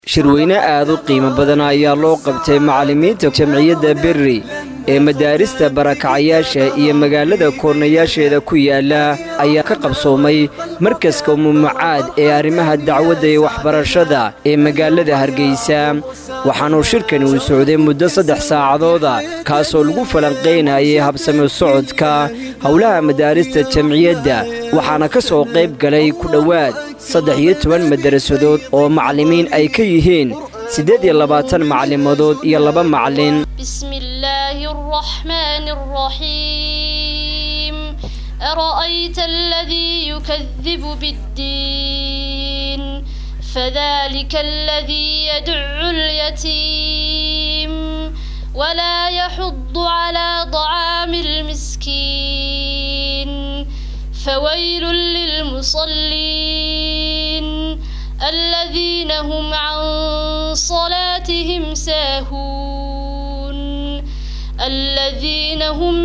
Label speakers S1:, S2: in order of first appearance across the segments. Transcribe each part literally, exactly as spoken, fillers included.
S1: shirweyne aad u qiimo badan ayaa loo qabtay macallimiinta jamciyadda Berri ee madaarista barakacayaasha iyo magaalada koornayaasheeda ku yaala ayaa ka qabsoomay markaska Muummacaad ee arrimaha dacwadda iyo waxbarashada ee magaalada Hargeysa waxaanu shirkani u socday muddo saddex saacadood kaasoo lagu falanqeynayay habsami socodka howlaha madaarista jamciyadda waxaana ka soo qayb galay ku dhawaad saddex iyo toban madarasadood oo macallimiin ay ka yihiin sideed iyo labaatan macallimood iyo laba macallin
S2: bismillaahir rahmaanir rahiim ara'ayta alladhii yukadhibu bid-diin fadhalika alladhii yad'u al-yatiim ولا يحض على طعام المسكين فويل للمصلين الذين هم عن صلاتهم ساهون الذين هم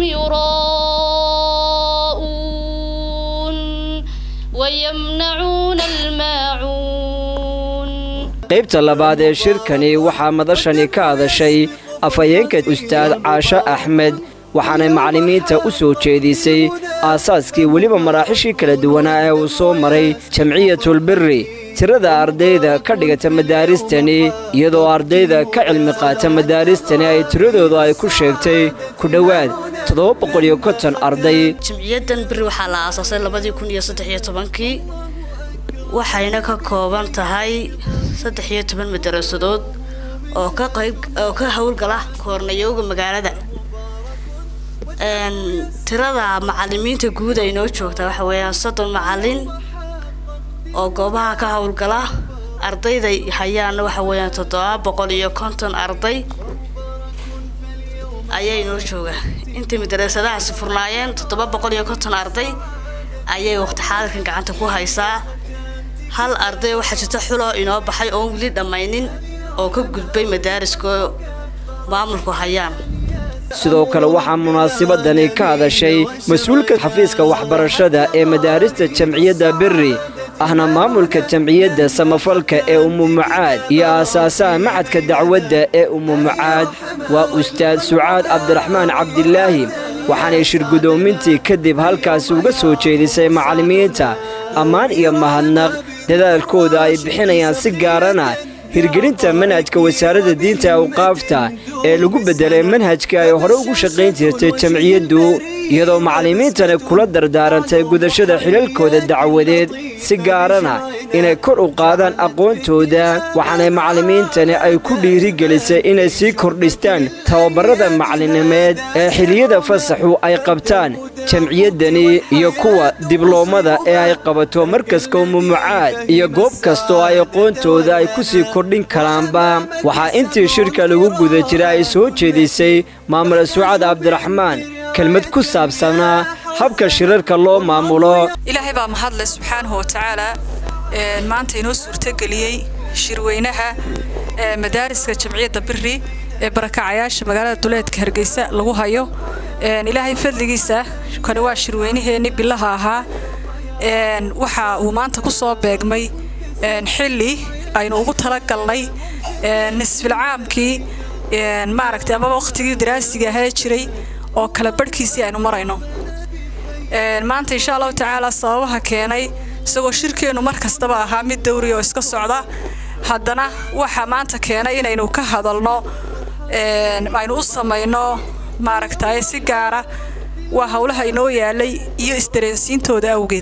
S2: يراءون ويمنعون الماعون
S1: قيبت اللباد شركني وحا مدشني كهذا شيء afayeenka ustaad Caasha Axmed waxaana macallimiinta u soo jeedisay aasaaskii waliba maraaxishii kala duwanaa ee uu soo maray jamciyatul Berri tirada ardayda ka dhigata madaaristani iyadoo ardayda ka cilmi qaata madaaristani ay tiradoodu ay ku sheegtay ku dhawaad toddoba boqol iyo konton arday
S3: jamciyadan Berri waxa la aasaasay labadii kun iyo saddex iyo tobankii waxayna ka kooban tahay saddex iyo toban madarasadood oo ka qayb oo ka hawlgala koornayowga magaalada een tirada macallimiinta guud ay noo joogtaa waxa weeyaan soddon macallin oo goobaha ka hawlgala ardayda hayaan waxa weeyaan toddoba boqol iyo konton arday ayay noo joogaa inta madrasadaha si furnaayeen toddoba boqol iyo konton arday ayay waqti xaadirkan gacanta ku haysaa hal arday waxa jirta xulo inoo baxay oo wili dhamaynin oo ka gudbay madaariska maamulku hayaan
S1: sidoo kale waxa munaasabadani ka hadashay mas'uulka xafiiska waxbarashada ee madaarista jamciyadda Berri ahna maamulka jamciyadda samafalka ee Muummacaad iyo aasaasaha macadka dacwadda ee Muummacaad waa ustaad Sucaad Cabdiraxmaan Cabdilaahi waxaana shir gudoomintii kadib halkaas uga soo jeedisay macallimiinta ammaan iyo mahadnaq dadaalkooda ay bixinayaan si gaarana hirgelinta manhajka wasaaradda diinta awqaafta ee lagu bedelay manhajka ay hore ugu shaqayn jirtay jamciyaddu iyadoo macallimiintana kula dardaarantay gudashada xilalkooda dacwadeed si gaarana inay kor u qaadaan aqoontooda waxaana macallimiintana ay ku dhiirigelisay inay sii kordhistaan tababarada macallinimeed ee xilliyada fasaxu ay qabtaan jamciyaddani iyo kuwa dibloomada ee ay qabato markaska Muummacaad iyo goob kasta oo ay aqoontooda ay ku sii kordhin karaanba waxaa intii shirka lagu guda jiray ay soo jeedisay maamul Sucaad Cabdiraxmaan kelmad ku saabsanaa habka shirarka loo maamulo
S4: ilaahay baa mahadle subxaanahu wa ta'ala ee maanta inoo suurtageliyay shirweynaha ee madaariska jamciyadda Berri ee barakacayaasha magaalada duleedka Hargeysa lagu hayo een ilaahay fadligiisa kana waa shirweynaheeni bilaha ahaa een waxa uu maanta ku soo beegmay een xilli aynu ugu talagalnay een nisfil caamkii een maaragtay ama waqtigii daraasiga ahaa jiray oo kala badhkiisii aynu marayno een maanta insha Allah ta'ala sababaha keenay isagoo shirkeenu mar kastaba ahaa mid dawri oo iska socda haddana waxa maanta keenay inaynu ka hadalno een aynu u sameeyno maaragtay si gaara waa hawlaha inoo yaalay iyo istareensiintooda awgeed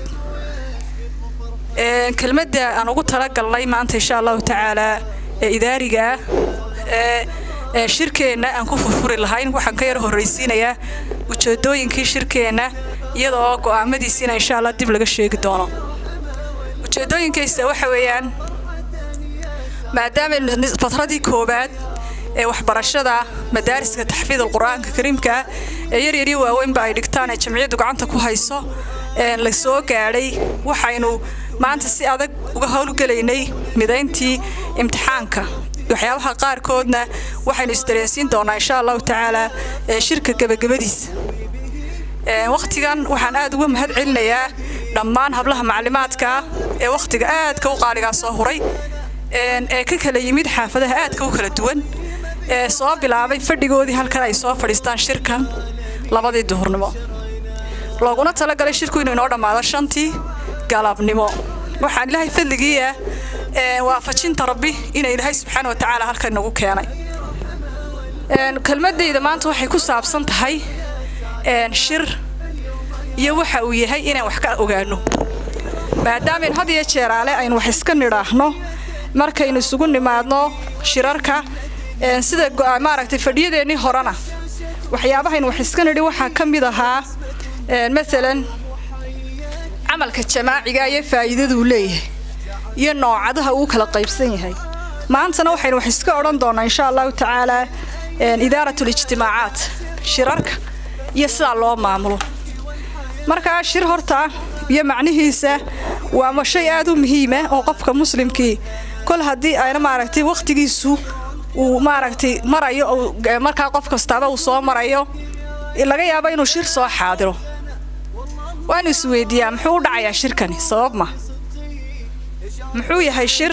S4: een kelmadda aan ugu talagalnay maanta insha Allah ta'ala ee idaariga ee shirkeena aan ku furfuri lahayn waxaan ka yar horeysiinayaa ujeedooyinkii shirkeena iyadoo go'aamadiisina insha Allah dib laga sheegi doono ujeedooyinkiisa waxa weeyaan maadaama fatradii koobaad ee waxbarashada madaariska taxfiid quraanka kariimka ee yar yar waaweyn ba ay dhigtaan ee jamciyaddu gacanta ku hayso ee la soo gaaray waxaynu maanta si adag uga hawlgalaynay midayntii imtixaanka waxyaabaha qaar koodna waxaynu istareensiin doonaa insha Allah ta'ala ee shirka gabagabadiisa ee waqtigan waxaan aad uga mahad celinayaa dhammaan hablaha macluumaadka ee waqtiga aad ka u qaaliga soo huray ee ka kala yimid xaafadaha aadka u kala duwan ee soo bilaabay fadhigoodii halkan ay soo fadhiistaan shirkan labadii duhurnimo looguna talagalay shirku inuu inoo dhamaado shantii galabnimo waxaan ilaahay fadligiisa ee waafajinta rabbi inay ilaahay subxaanahu wa ta'aala halkan nagu keenay een kelmadayda maanta waxay ku saabsan tahay een shir iyo waxa uu yahay inaan wax ka ogaano maadaama had iyo jeer ale aynu wax iska nidhaahno markaynu isugu nimaadno shirarka een sida maaragtay fadhiyadeennii horena waxyaabaha aynu wax iska nidhi waxaa ka mid ahaa een maalan camalka jamaaciga iyo faa'iidadu leeyahay iyo noocadaha uu kala qaybsan yahay maantana waxaynu wax iska oran doonaa insha Allah ta'ala een idaaratul ijtimaacaat shirarka iyo sida loo maamulo marka shir horta iyo macnihiisa waa shay aad u muhiim ah oo qofka muslimkii kol hadii ayna maaragtay waqtigiisu uu maaragtay marayo marka qof kastaaba uu soo marayo laga yaabo inuu shir soo xaadiro waan isweydiyaa muxuu u dhacayaa shirkani sabab ma muxuu yahay shir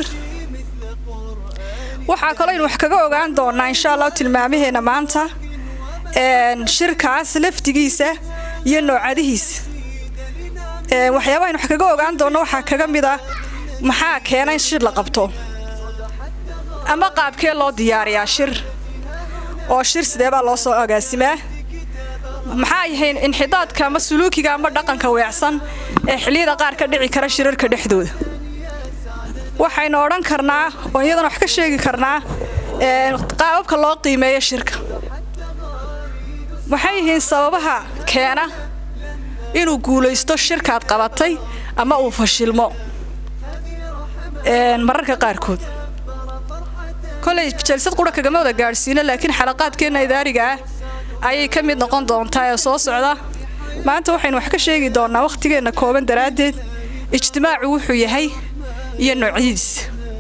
S4: waxa kale in wax kaga ogaan doonaa insha Allah tilmaamaheena maanta een shirkaas laftigiisa iyo noocadihiisa ee waxyaabaha in wax kaga ogaan doono waxa kaga mid ah maxaa keenay shir la qabto ama qaabkee loo diyaariyaa shir oo shir sidee baa loo soo agaasimaa maxaa yahay inxidaadka ama suluukiga ama dhaqanka weecsan ee xilliyada qaar ka dhici kara shirarka dhexdooda waxaynu oran karnaa oo iyadana wax ka sheegi karnaa ee qaababka loo qiimeeyo shirka waxay yihiin sababaha keena inuu guulaysto shirkaad qabatay ama uu fashilmo een mararka qaarkood kolay jalsad qura kaga wada gaarsiina laakiin xalaqaadkeena idaariga ayay ka mid noqon doontaa ee soo socda maanta waxaynu wax ka sheegi doonaa waqtigeena kooban daraadeed ijtimaacu wuxuu yahay iyo noocyadiisa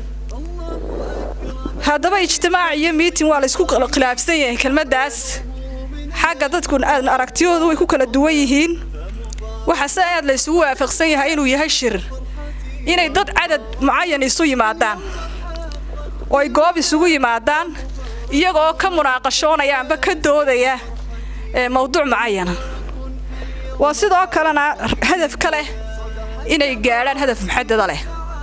S4: haddaba ijtimaac iyo meeting waa la isku khilaafsan yahay kelmadaas xagga dadku aragtiyoodu way ku kala duwan yihiin waxa si aad la isugu waafaqsan yahay inuu yahay shir inay dad cadad muayyan isu yimaadaan oo ay goob isugu yimaadaan iyagoo ka munaaqashoonaya amba ka doodaya ee mawduuc muayyan waa sidoo kalena hadaf kale inay gaaraan hadaf muxaddad leh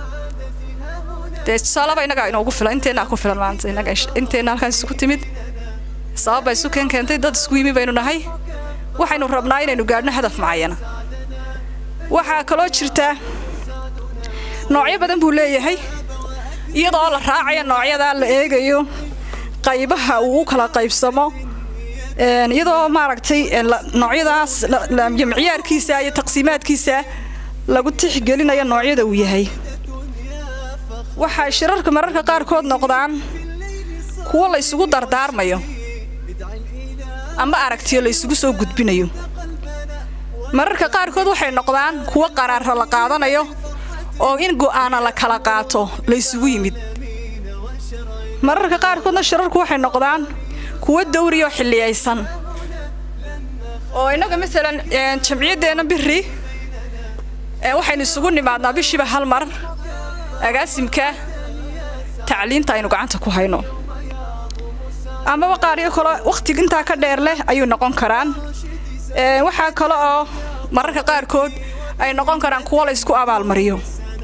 S4: salaba inaga inoogu filan inteena ku filan maanta inaga inteena halkaas isku timid sabab ay sukan keentay dad isku yimi baynu nahay waxaynu rabnaa inaynu gaarno hadaf muayyan waxa kale oo jirta noocyo badan buu leeyahay iyadoo la raacayo noocyada la eegayo qaybaha uu kala qaybsamo een iyadoo maaragtay noocyadaas jamciyaarkiisa iyo taqsiimaadkiisa lagu tixgelinayo noocyada uu yahay waxa shirarka mararka qaar kood noqdaan kuwa la isugu dardaarmayo ama aragtiyo la isugu soo gudbinayo mararka qaar kood waxay noqdaan kuwa qaraar la qaadanayo oo in go'aan la kala qaato la isugu yimid mararka qaar koodna shirarku waxay noqdaan kuwa dawriyo xilliyaysan oo inaga midalan jamciyadeena birri ee waxaynu isugu nimaadnaa bishiba hal mar agaasimka tacliinta aynu gacanta ku hayno ama waqaariyo kale waqti inta ka dheer leh ayuu noqon karaan ee waxa kale oo mararka qaar kood ay noqon karaan kuwa la isku abaal mariyo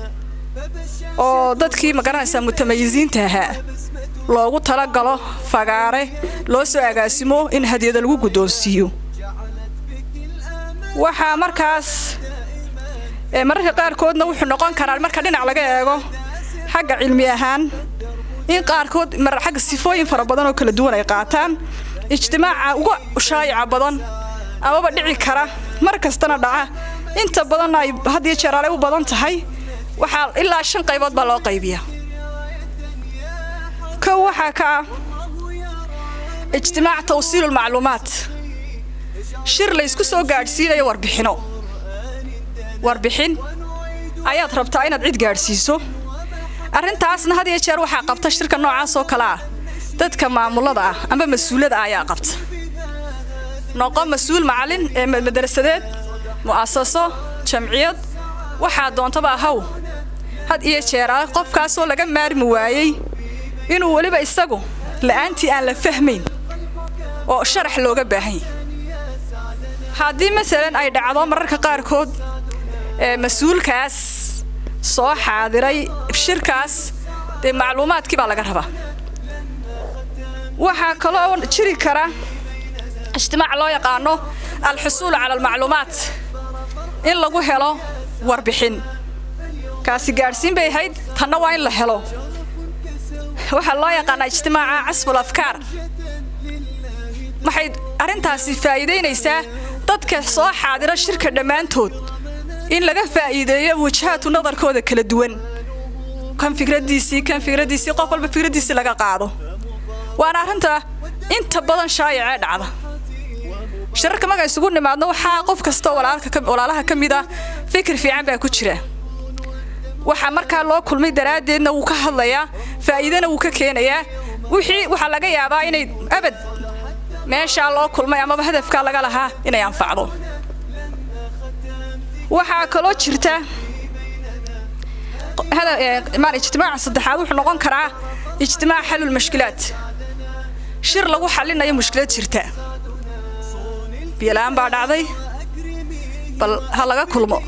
S4: oo dadkii ma garanaysa mutamayisiinta ahaa loogu tala galo fagaare loo soo agaasimo in hadiyada lagu gudoonsiyo waxa markaas ee mararka qaar koodna wuxuu noqon karaa marka dhinac laga eego xagga cilmi ahaan in qaar kood mar xagga sifooyin fara badan oo kala duwan ay qaataan ijtimaaca ugu shaayica badan ama dhici kara mar kastana dhaca inta badan ay hadii jeeraale u badan tahay waxa ilaa shan qaybood baa loo qaybiyaa ka waxa ka ijtimaac tawsiil macluumaat shir la isku soo gaarsiinayo warbixino warbixin ayaad rabtaa inaad cid gaarsiiso arintaasna had iyo jeer waxa qabta shirka noocaas oo kala ah dadka maamulada ah ama mas'uulada ayaa qabta noqon mas'uul macallin ee madrasadeed muassaso jamciyad waxa doontaba haw had iyo jeer qofkaasoo laga maarmi waayay inuu waliba isagu la'aantii aan la fahmayn oo sharax looga baahan yahay haddii masalan ay dhacdo mararka qaarkood ee mas'uulkaas soo xaadiray shirkaas de macluumaadkii baa laga rabaa waxa kale oo jiri kara ijtimaac loo yaqaano الحصول على المعلومات إن لغو هلو warbixin kaasi gaarsiin bay ahayd tanna waa in la helo waxa loo yaqaan ijtimaaca casful afkaar maxay arintaasi faa'iideynaysaa dadka soo xaadira shirka dhamaantood in laga faa'iideeyo wajhaatu nadarkooda kala duwan kan fikradiisi kan fikradiisi qof walba fikradiisi laga qaado waana arinta inta badan shaayaca dhacda shirka maga isugu nimaadno waxa qof kasta walaalka ka walaalaha kamid ah fikir fiican baa ku jira waxa marka loo kulmay daraadeedna uu ka hadlayaa faa'iidana uu ka keenayaa wixii waxa laga yaabaa inay abad meesha loo kulmay ama hadafka laga lahaa inay anfacdo waxa kale oo jirta hada ma ijtimaac saddexaad wuxuu noqon karaa ijtimaac xalul mushkilaat shir lagu xalinayo mushkilad jirta بيلان بعد عضي بل هلا كلمة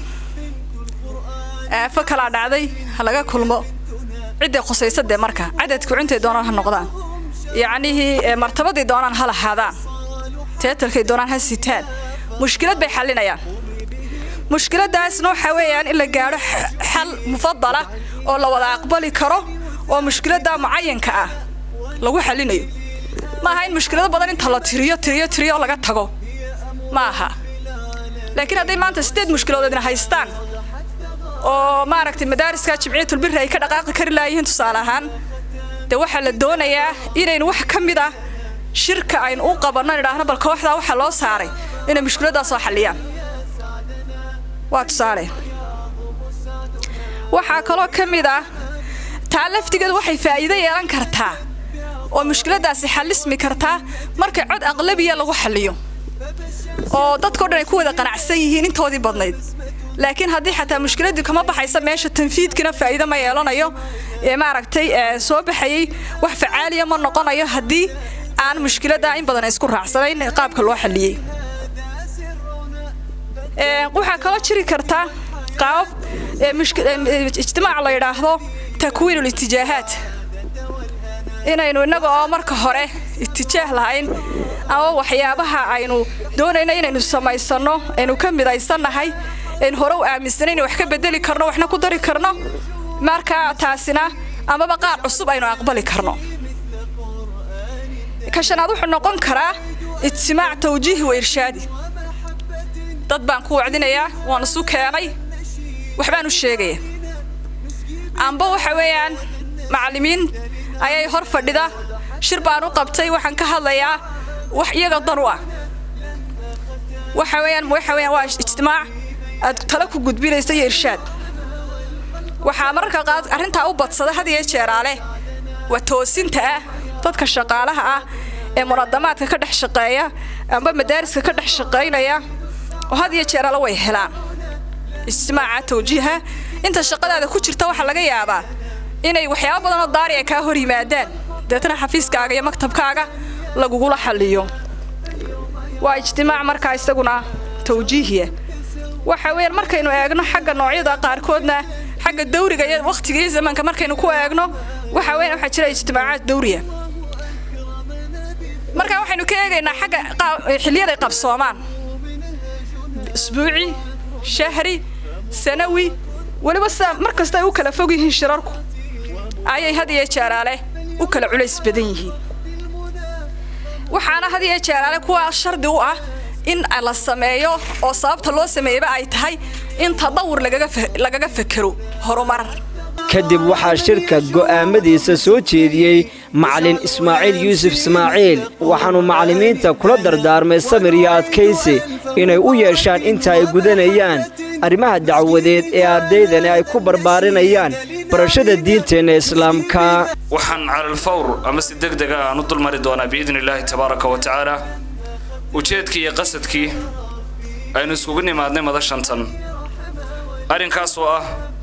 S4: فكلا عضي هلا كلمة عدة قصيصة ده مركه عدد كعنت دونان هالنقطان يعني هي مرتبط دونان هلا هذا تأترك دونان هالستان مشكلة بيحلنا يعني مشكلة ده اسمه حويان إلا جارح حل مفضلة أو لو وضع أقبل كره ومشكلة ده معين كأ لو حلنا ما هاي المشكلة بدل انت لا تريا تريا تريا ولا قد تجو maaha laakiin haday maanta sideed mushkiladoodna haystaan oo ma aragtay madaariska jimciyatul birri ay ka dhaqaaqi kari laayeen tusaale ahaan de waxa la doonayaa inaynu wax kamid ah shirka aynu u qabanno idhaahna bal kooxda waxa loo saaray inay mushkiladaas soo xaliyaan waa tusaale waxa kale oo kamid ah taalaftigeedu waxay faa'iido yeelan kartaa oo mushkiladaasi xalismi kartaa marka cod aqlabiya lagu xaliyo oo dadku dhan ay ku wada qanacsan yihiin intoodii badnayd laakiin haddii xataa mushkiladii kama baxaysa meesha tanfiidkina faa'iido ma yeelanayo ee ma aragtay soo baxayay wax facaaliya ma noqonayo haddii aan mushkilada in badan isku raacsanayn qaabka loo xaliyay ee waxa kale jiri karta qaab ijtimaac la yiraahdo takwiinul itijaahaat inaynu inaga oo marka hore itijaah lahayn ama waxyaabaha aynu doonayna inaynu samaysano aynu ka midaysanahay in hore u aaminsanayna wax ka bedeli karno waxna ku dari karno marka taasina ama baqaar cusub aynu aqbali karno ka shanaad wuxuu noqon karaa ijtimaac tawjiih wa irshaadi dad baan ku wacdinayaa waan isu keenay waxbaan u sheegay amba waxa weeyaan macallimiin ayay hor fadhida shir baan u qabtay waxaan ka hadlayaa wax iyaga dan u ah waxa weeyaan waxa weeyaan waa ijtimaac aad tala ku gudbinaysa irshaad waxa marka qaad arinta u badsada had iyo jeeraale waa toosinta ah dadka shaqaalaha ah ee munaadamaadka ka dhex shaqeeya amba madaariska ka dhex shaqeynaya oo had iyo jeeraale way helaan ijtimaaca tawjiiha inta shaqadaada ku jirta waxa laga yaabaa inay waxyaabo badan oo daari ay ka hor yimaadaan dadna xafiiskaaga iyo maktabkaaga lagugu la xaliyo waa ijtimaac marka isaguna tawjiihiya waxa weeyaan markaynu eegno xagga noocyada qaar koodna xagga dawriga iyo waqtiga iyo zamanka markaynu ku eegno waxa weeyaan waxa jira ijtimaacaad dawriya marka waxaynu ka eegaynaa xagga xilliyada qabsoomaan isbuuci shahri sanawi waliba markasta ay u kala fog yihiin shirarku ayay had iyo jeeraale u kala culays badan yihiin waxaana had iyo jeeraale kuwa shardi u ah in la sameeyo oo sababta loo sameeyay ay tahay in tadawur lagaga lagaga fakaro horumar
S1: kadib waxaa shirka go'aamadiisa soo jeediyay macallin Ismaaciil Yuusuf Ismaaciil waxaanu macallimiinta kula dardaarmay samir iyo adkaysi inay u yeeshaan inta ay gudanayaan arrimaha dacwadeed ee ardaydana ay ku barbaarinayaan barashada diinteena islaamka
S5: waxaan calal fawr ama si degdeg ah aanu dulmari doonaa biidnillaahi tabaaraka wa tacaala ujeedkii iyo qasadkii aynu isugu nimaadnay madashantan arrinkaas oo ah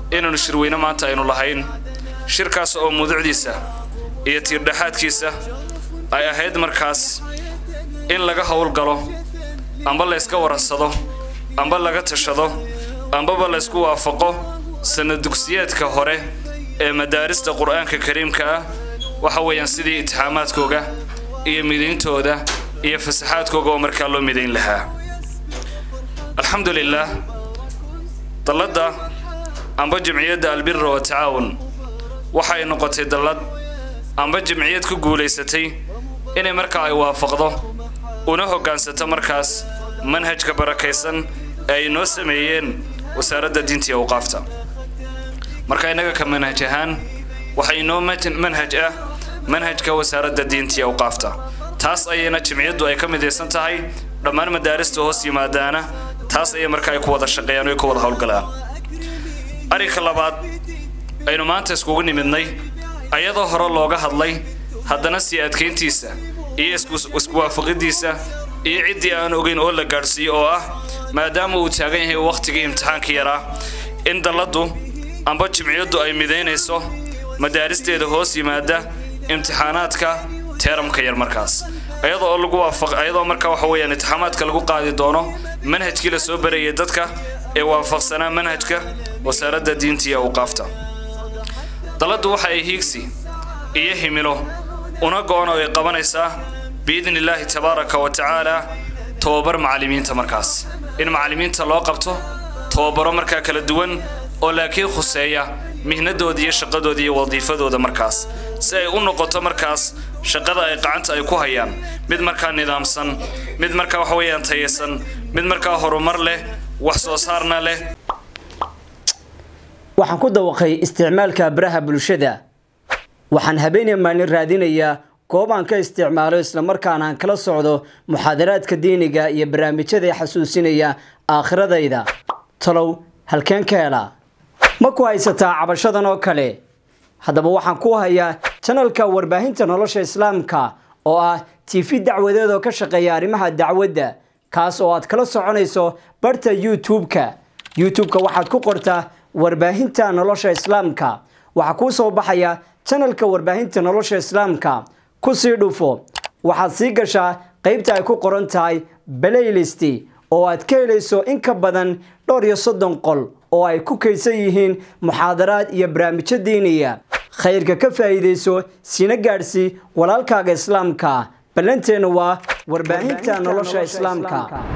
S5: inaanu shirweyne maanta aynu lahayn shirkaas oo muducdiisa iyo tiirdhaxaadkiisa ay ahayd markaas in laga howlgalo amba la iska waransado amba laga tashado ambaba la isku waafaqo sanad dugsiyeedka hore ee madaarista quraanka kariimka ah waxa weeyaan sidii intixaamaadkooga iyo midayntooda iyo fasaxaadkooga oo markaa loo midayn lahaa alxamdulillaah dalladda amba jamciyadda albirra wa tacaawun waxay noqotay dallad amba jamciyad ku guulaysatay inay markaa ay waafaqdo una hoggaansato markaas manhajka barakaysan ay noo sameeyeen wasaaradda diinta iyo awqaafta marka inaga ka manhaj ahaan waxa inoo manhaj ah manhajka wasaaradda diinta iyo awqaafta taas ayayna jamciyaddu ay ka midaysan tahay dhammaan madaarista hoos yimaadaana taas ayay markaa ay ku wada shaqeeyaan oo ku wada howlgalaan arrinka labaad aynu maanta iskugu nimidnay ayadoo hore looga hadlay haddana sii adkeyntiisa iyo isku waafaqidiisa iyo ciddii aan ogeyn oo la gaadhsiiyo oo ah maadaama uu taagan yahay waqtigii imtixaanka yaraa in dalladdu amba jamciyaddu ay midaynayso madaaristeeda hoos yimaada imtixaanaadka teeramka yar markaas ayadoo lagu waafaq ayadoo marka waxa weeyaan imtixaanaadka lagu qaadi doono manhajkii la soo barayay dadka ee waafaqsanaa manhajka wasaaradda diinta iyo awqaafta dalladdu waxa ay hiigsi iyo himilo una go'an oo ay qabanaysaa biidnillaahi tabaaraka wa tacaala tababar macallimiinta markaas in macallimiinta loo qabto tababaro markaa kala duwan oo laakiin khuseeya mihnadooda iyo shaqadooda iyo wadiifadooda markaas si ay u noqoto markaas shaqada ay gacanta ay ku hayaan mid markaa nidaamsan mid markaa wax weeyaan tayeysan mid markaa horumar leh wax soo saarna leh
S1: waxaan ku dawaqay isticmaalka baraha bulshada waxaan habeenay maalin raadinayaa goob aan ka isticmaalo isla markaana aan kala socdo muxaadaraadka diiniga iyo barnaamijyada xasuusinaya aakhiradayda talow halkeen ka helaa ma ku haysataa cabashadan oo kale haddaba waxaan ku hayaa channelka warbaahinta nolosha islaamka oo ah T V dacwadeed oo ka shaqeeya arrimaha dacwadda kaas oo aad kala soconayso barta YouTube-ka YouTube-ka waxaad ku qortaa warbaahinta nolosha islaamka waxa ku soo baxaya channelka warbaahinta nolosha islaamka ku sii dhufo waxaad sii gashaa qaybta ay ku qoran tahay playlist oo aad ka helayso in ka badan dhowr iyo soddon qol oo ay ku kaysan yihiin muxaadaraad iyo barnaamijyo diiniya khayrka ka faa'iideyso sina gaarsi walaalkaaga islaamka balanteena waa warbaahinta nolosha islaamka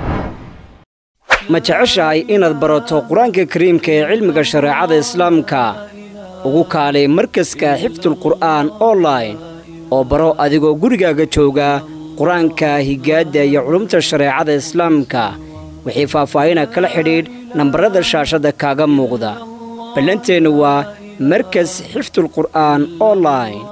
S1: ma jeceshahay inaad barato quraanka kariimka ee cilmiga shariicada islaamka ugu kaalay markaska xifdul qur'aan online oo baro adigoo gurigaaga jooga quraanka higaada iyo culumta shariicada islaamka wixii faahfaahin kala xidhiidh nambarada shaashada kaaga muuqda balanteena waa markas xifdul qur'aan online